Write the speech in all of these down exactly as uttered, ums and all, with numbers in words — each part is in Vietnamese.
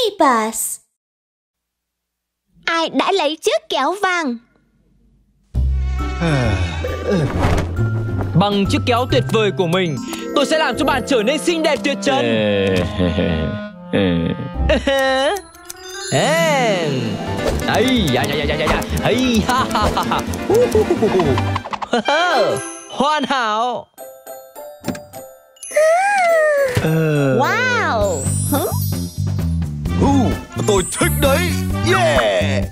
Bus. Ai đã lấy chiếc kéo vàng? Bằng chiếc kéo tuyệt vời của mình, tôi sẽ làm cho bạn trở nên xinh đẹp tuyệt trần. Ấy, dạ dạ dạ dạ dạ, ấy, ha ha ha ha, hoàn hảo. Wow. Uh, tôi thích đấy. Yeah.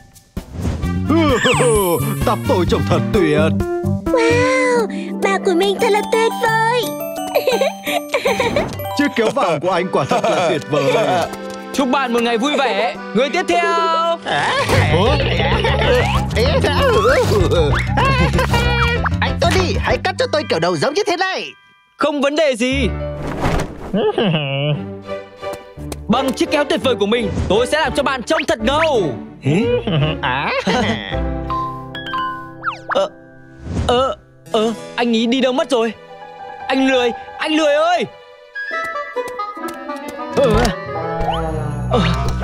Tóc tôi trông thật tuyệt. Wow, bà của mình thật là tuyệt vời. Chiếc kéo vàng của anh quả thật là tuyệt vời. Chúc bạn một ngày vui vẻ. Người tiếp theo. Anh Tony, hãy cắt cho tôi kiểu đầu giống như thế này. Không vấn đề gì. Bằng chiếc kéo tuyệt vời của mình, tôi sẽ làm cho bạn trông thật ngầu. Ờ, ờ, ờ, anh ý đi đâu mất rồi? Anh lười, anh lười ơi. Ờ, ờ,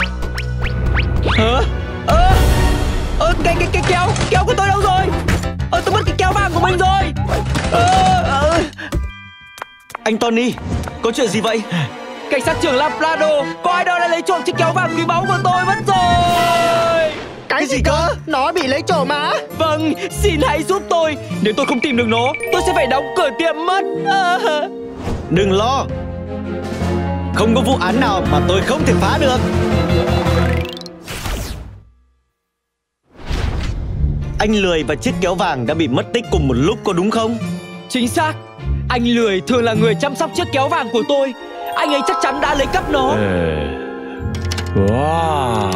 ờ, ờ, ờ, cái, cái, cái kéo, kéo của tôi đâu rồi? Ờ, tôi mất cái kéo vàng của mình rồi. Ờ, ờ. Anh Tony, có chuyện gì vậy? Cảnh sát trưởng Laplado, có ai đó đã lấy trộm chiếc kéo vàng quý báu của tôi mất rồi. Cái, cái gì cơ? Nó bị lấy trộm mà. Vâng, xin hãy giúp tôi. Nếu tôi không tìm được nó, tôi sẽ phải đóng cửa tiệm mất. À. Đừng lo, không có vụ án nào mà tôi không thể phá được. Anh Lười và chiếc kéo vàng đã bị mất tích cùng một lúc, có đúng không? Chính xác. Anh Lười thường là người chăm sóc chiếc kéo vàng của tôi. Anh ấy chắc chắn đã lấy cắp nó. Wow.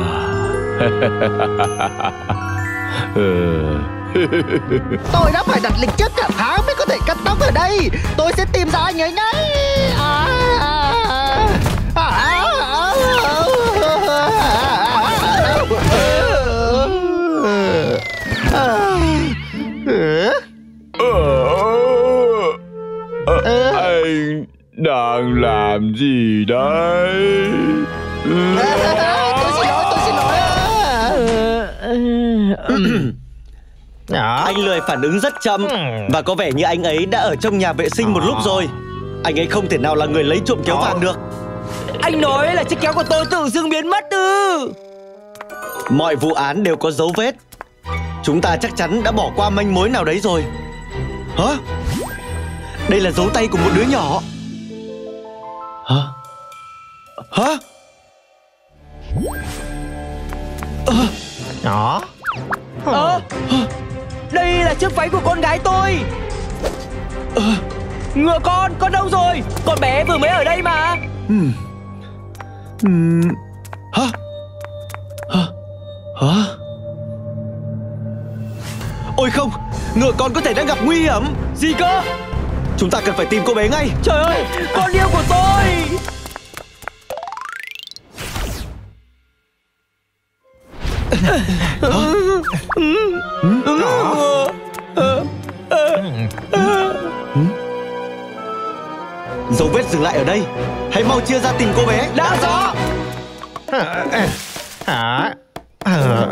Tôi đã phải đặt lịch trước cả tháng mới có thể cắt tóc ở đây. Tôi sẽ tìm ra anh ấy ngay. À, à, à, à, Anh đang làm gì đấy? Tôi xin lỗi, tôi xin lỗi. Anh Lười phản ứng rất chậm và có vẻ như anh ấy đã ở trong nhà vệ sinh một lúc rồi. Anh ấy không thể nào là người lấy trộm kéo vàng được. Anh nói là chiếc kéo của tôi tự dưng biến mất ư? Mọi vụ án đều có dấu vết. Chúng ta chắc chắn đã bỏ qua manh mối nào đấy rồi. Hả? Đây là dấu tay của một đứa nhỏ. Hả? Hả? Đó. Ờ, đây là chiếc váy của con gái tôi. Ờ, ngựa con, con đâu rồi? Con bé vừa mới ở đây mà. Uhm. Uhm. Hả? Hả? Hả? Ôi không, ngựa con có thể đang gặp nguy hiểm. Gì cơ? Chúng ta cần phải tìm cô bé ngay. Trời ơi, con yêu của tôi. Dấu vết dừng lại ở đây. Hãy mau chia ra tìm cô bé. Đã rõ. Hả? Hả?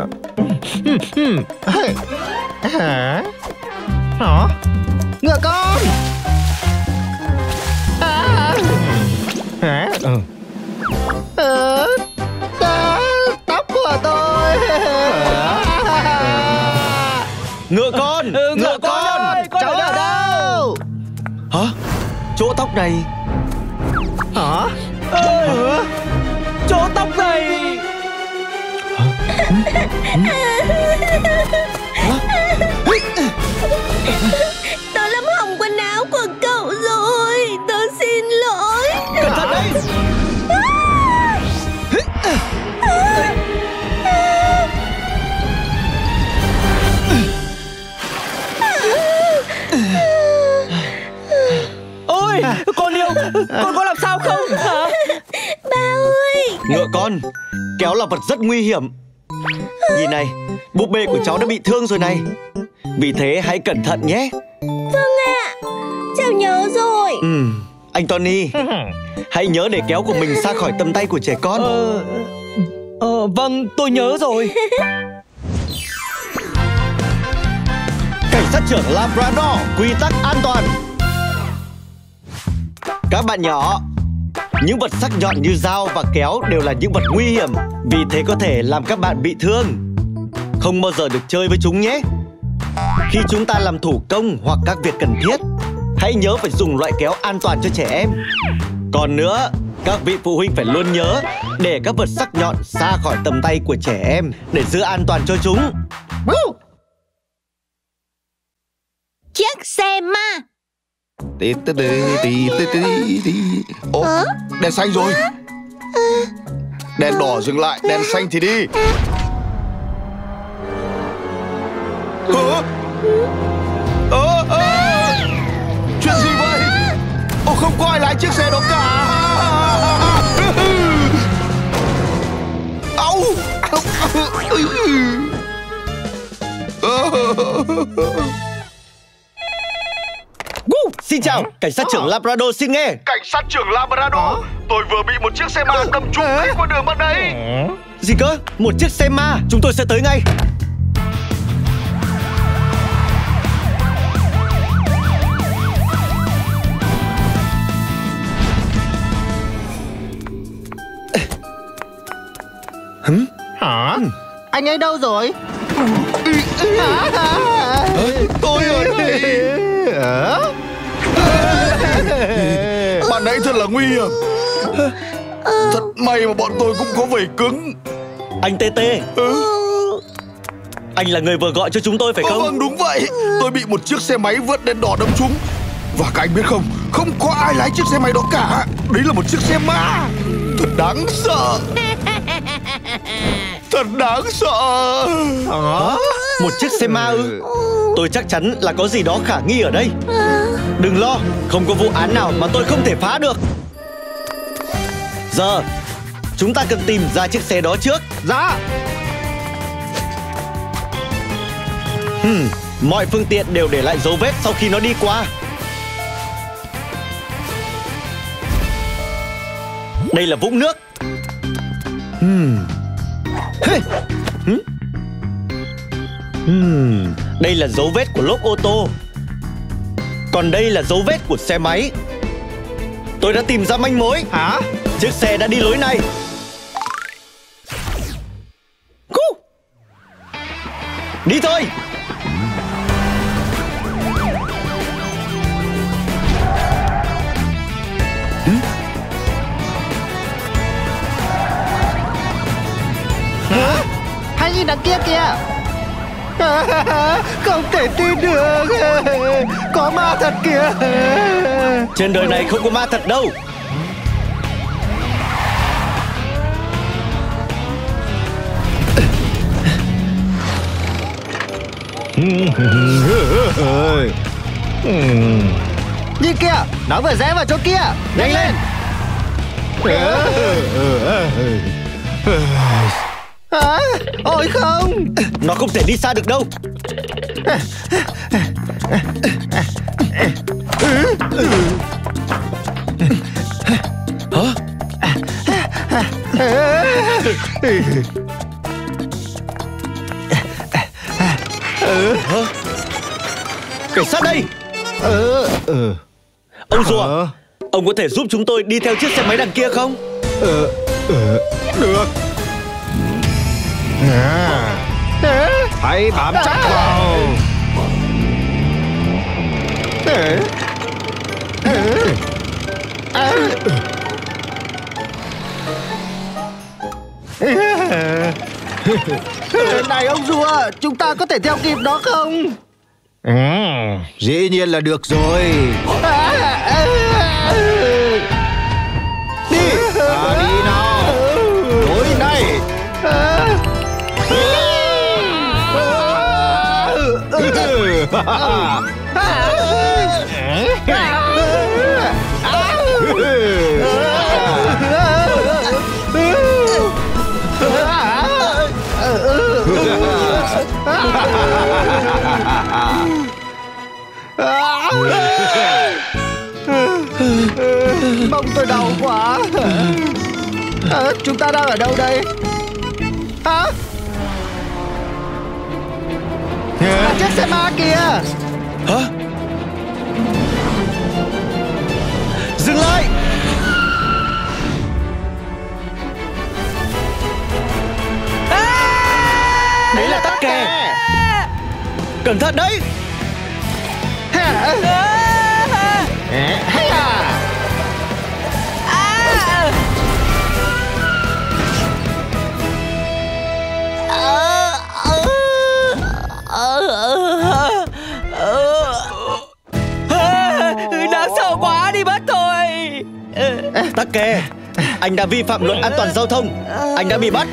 Hả? Hả? Ngựa con. À. Hả? Ừ. Ờ. À, tóc của tôi. Ngựa con. Ừ, ngựa, ngựa con, con ơi, con Cháu ở ở đâu? Hả? Chỗ tóc này. Hả? Ừ. Chỗ tóc này. Tôi làm hỏng quần áo của cậu rồi. Tôi xin lỗi. Cẩn thận đấy. Ôi, con yêu, con có làm sao không hả? Ba ơi. Ngựa con, kéo là vật rất nguy hiểm. Nhìn này, búp bê của cháu đã bị thương rồi này. Vì thế hãy cẩn thận nhé. Vâng ạ, cháu nhớ rồi. Ừ, anh Tony, hãy nhớ để kéo của mình xa khỏi tầm tay của trẻ con. Ờ... Ờ, vâng, tôi nhớ rồi. Cảnh sát trưởng Labrador, quy tắc an toàn. Các bạn nhỏ, những vật sắc nhọn như dao và kéo đều là những vật nguy hiểm, vì thế có thể làm các bạn bị thương. Không bao giờ được chơi với chúng nhé. Khi chúng ta làm thủ công hoặc các việc cần thiết, hãy nhớ phải dùng loại kéo an toàn cho trẻ em. Còn nữa, các vị phụ huynh phải luôn nhớ để các vật sắc nhọn xa khỏi tầm tay của trẻ em để giữ an toàn cho chúng. Chiếc xe ma. Tí tí tí tí tí tí tí. Ồ, đèn xanh rồi. Đèn đỏ dừng lại, đèn xanh thì đi. Ơ? Ơ, ơ. Chuyện gì vậy? Ồ, không có ai lái chiếc xe đó cả. Ау! Xin chào, cảnh sát trưởng Labrador xin nghe. Cảnh sát trưởng Labrador, tôi vừa bị một chiếc xe ma đâm trúng ngay qua đường bên đây. Gì cơ? Một chiếc xe ma? Chúng tôi sẽ tới ngay. Hử? Hả? Anh ấy đâu rồi? Tôi ở đây. Bạn ấy thật là nguy hiểm. Thật may mà bọn tôi cũng có vảy cứng. Anh tê tê. Ừ. Anh là người vừa gọi cho chúng tôi phải không? Vâng, đúng vậy. Tôi bị một chiếc xe máy vượt đèn đỏ đâm trúng. Và các anh biết không, không có ai lái chiếc xe máy đó cả. Đấy là một chiếc xe ma. Thật đáng sợ. Thật đáng sợ. Hả? Một chiếc xe ma ư? Tôi chắc chắn là có gì đó khả nghi ở đây. Đừng lo, không có vụ án nào mà tôi không thể phá được. Giờ, chúng ta cần tìm ra chiếc xe đó trước. Dạ. Hmm, mọi phương tiện đều để lại dấu vết sau khi nó đi qua. Đây là vũng nước. Hmm. Hey. Hmm. Hmm. Đây là dấu vết của lốp ô tô. Còn đây là dấu vết của xe máy. Tôi đã tìm ra manh mối. Hả? Chiếc xe đã đi lối này. Cú. Đi thôi. Hmm? Hả? Hãy nhìn đằng kia kìa. Không thể tin được. Có ma thật kìa. Trên đời này không có ma thật đâu. Nhìn kìa, nó vừa rẽ vào chỗ kia. Nhanh lên. À, ôi không. Nó không thể đi xa được đâu. Hả? Hả? Cảnh sát đây. Ờ, ờ. Ông rùa, ông có thể giúp chúng tôi đi theo chiếc xe máy đằng kia không? Ờ, ờ, được. À, hãy bám chắc vào. Này ông rùa, chúng ta có thể theo kịp nó không? Ừ, dĩ nhiên là được rồi. Đi, à, đi nào. Lối này. Mông tôi đau quá. À, chúng ta đang ở đâu đây? Hả? Là chiếc xe ma kìa. Hả? Dừng lại! Đấy là tắc kè. Cẩn thận đấy. Hả? Hay à? Đáng sợ quá, đi mất thôi. Tắc kè, anh đã vi phạm luật an toàn giao thông. Anh đã bị bắt.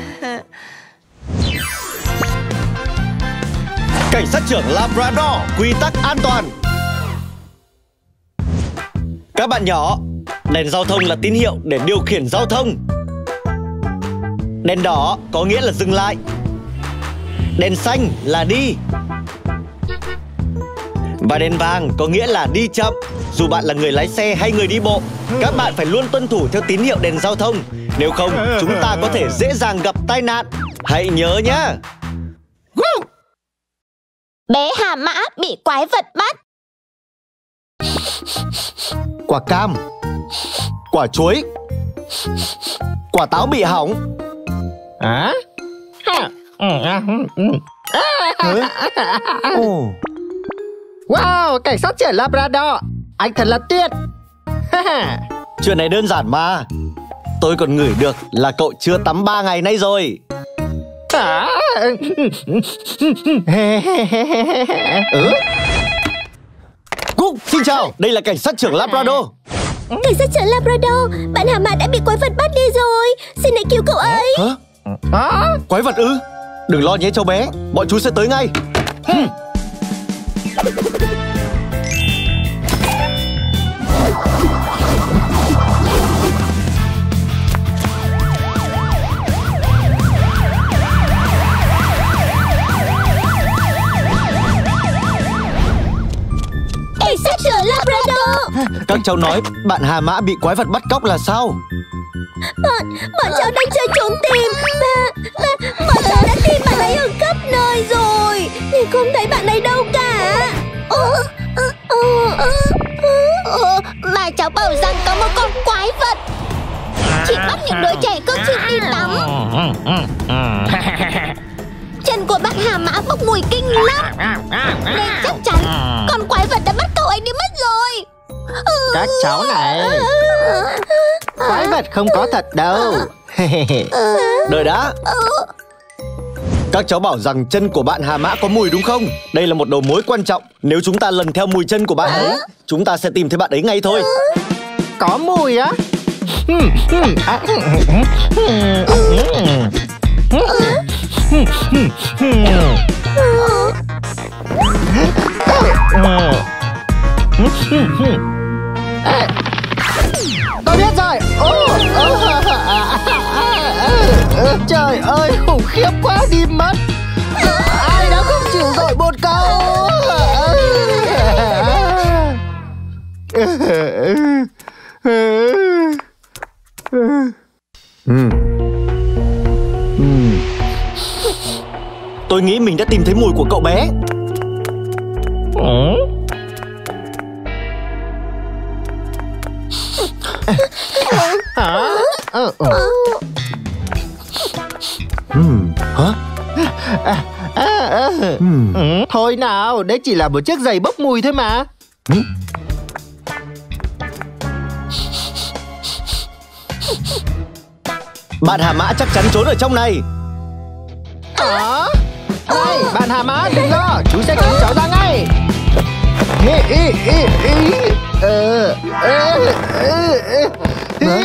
Cảnh sát trưởng Labrador, quy tắc an toàn. Các bạn nhỏ, đèn giao thông là tín hiệu để điều khiển giao thông. Đèn đỏ có nghĩa là dừng lại. Đèn xanh là đi. Và đèn vàng có nghĩa là đi chậm. Dù bạn là người lái xe hay người đi bộ, các bạn phải luôn tuân thủ theo tín hiệu đèn giao thông. Nếu không, chúng ta có thể dễ dàng gặp tai nạn. Hãy nhớ nhé. Bé Hà Mã bị quái vật bắt. Quả cam, quả chuối, quả táo bị hỏng. Hả? Ồ. Wow, cảnh sát trưởng Labrador, anh thật là tuyệt. Chuyện này đơn giản mà. Tôi còn ngửi được là cậu chưa tắm ba ngày nay rồi. À. Ừ? Cúc, xin chào, đây là cảnh sát trưởng Labrador. Cảnh sát trưởng Labrador, bạn Hà Mã đã bị quái vật bắt đi rồi. Xin hãy cứu cậu ấy. Hả? À? Quái vật ư? Đừng lo nhé cháu bé, bọn chú sẽ tới ngay. Hmm. Cảnh sát trưởng Labrador. Các cháu nói bạn Hà Mã bị quái vật bắt cóc là sao? Bọn, bọn cháu đang chơi trốn tìm. Và, và bọn cháu đã tìm bạn ấy ở khắp nơi rồi, nhưng không thấy bạn ấy đâu cả. Ờ, ờ, ờ, ờ, Ờ, mà cháu bảo rằng có một con quái vật chỉ bắt những đứa trẻ cứ chịu đi tắm. Chân của bác Hà Mã bốc mùi kinh lắm, nên chắc chắn con quái vật đã bắt cậu ấy đi mất rồi. Các cháu này, quái vật không có thật đâu. Đợi đã. Các cháu bảo rằng chân của bạn Hà Mã có mùi đúng không? Đây là một đầu mối quan trọng. Nếu chúng ta lần theo mùi chân của bạn ấy, chúng ta sẽ tìm thấy bạn ấy ngay thôi. Có mùi á? Tôi biết rồi. Trời ơi, khủng khiếp quá, đi mất. Ai đã không chịu dội bột câu. Ừ. Ừ. Tôi nghĩ mình đã tìm thấy mùi của cậu bé. Hả? Ừ. Ừm, hả? À, à, à. Ừm. Ừ, thôi nào, đấy chỉ là một chiếc giày bốc mùi thôi mà. Ừ. Bạn Hà Mã chắc chắn trốn ở trong này. Hả? Này, bạn Hà Mã đừng lo, chú sẽ cứu cháu ra ngay. Ý, ý, ý, ý. Ờ, ờ, ờ, ờ.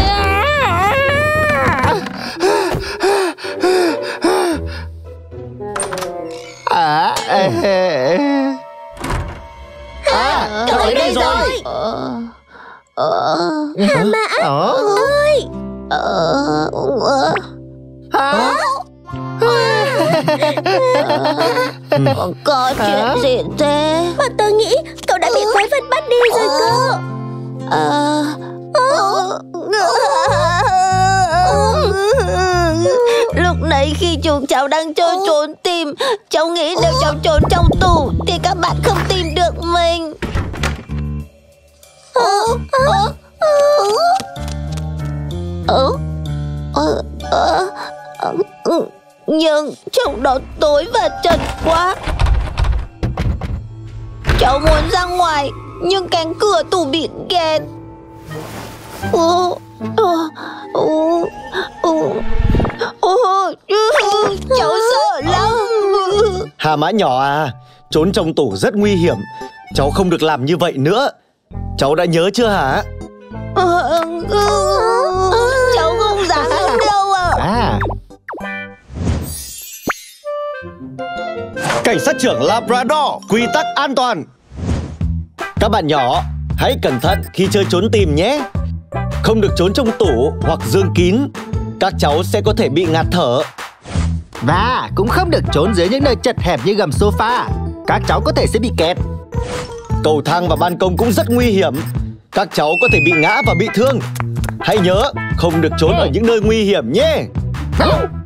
À, à, à, cậu ấy đây rồi. Hà Mã ơi. Hả? Có chuyện gì thế? Bọn tôi nghĩ cậu đã bị quái vật bắt đi rồi cơ. Lúc này ấy khi chúng cháu đang chơi trốn tìm, cháu nghĩ nếu cháu trốn trong tủ thì các bạn không tìm được mình. Ơ, ơ, ơ, ơ, ơ, ơ, nhưng trong đó tối và chật quá. Cháu muốn ra ngoài nhưng cánh cửa tủ bị kẹt. Ồ, ồ, ồ, ồ, ồ, cháu sợ lắm. Hà Mã nhỏ à, trốn trong tủ rất nguy hiểm. Cháu không được làm như vậy nữa. Cháu đã nhớ chưa hả? Cháu không dám đâu ạ. À, Cảnh sát trưởng Labrador, quy tắc an toàn. Các bạn nhỏ, hãy cẩn thận khi chơi trốn tìm nhé. Không được trốn trong tủ hoặc giường kín. Các cháu sẽ có thể bị ngạt thở. và cũng không được trốn dưới những nơi chật hẹp như gầm sofa. Các cháu có thể sẽ bị kẹt. Cầu thang và ban công cũng rất nguy hiểm. Các cháu có thể bị ngã và bị thương. Hãy nhớ, không được trốn ở những nơi nguy hiểm nhé.